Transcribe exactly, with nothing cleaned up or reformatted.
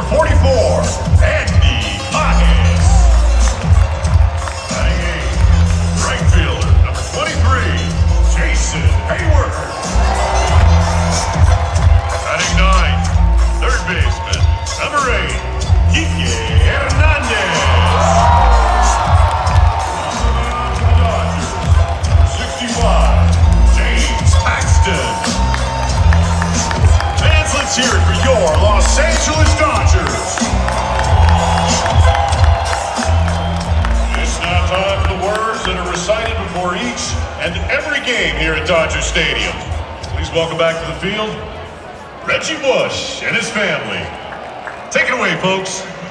forty-four, Andy Pages. Batting eight, right fielder, number twenty-three, Jason Hayward. Batting nine, third baseman, number eight, Kike Hernandez. sixty-five, James Paxton. Fans, let's hear it for your Los Angeles Dodgers. It's now time for the words that are recited before each and every game here at Dodger Stadium. Please welcome back to the field, Reggie Bush and his family. Take it away, folks.